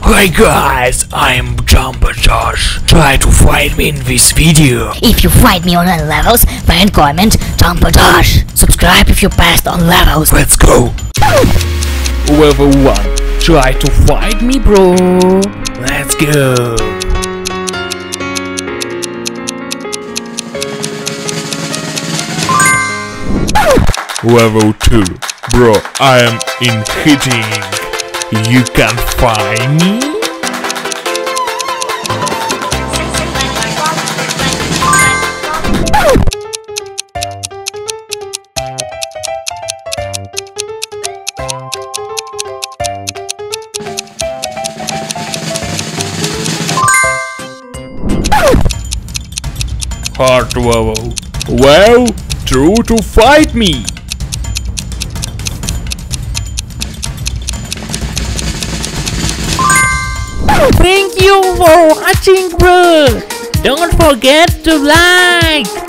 Hi guys, I'm Jumper Josh. Try to find me in this video. If you find me on any levels, then comment Jumper Josh. Subscribe if you passed on levels. Let's go. Level 1. Try to find me, bro. Let's go. Level 2. Bro, I am in hitting. You can find me? Hard level. Well, true to fight me. Thank you for watching, bro. Don't forget to like.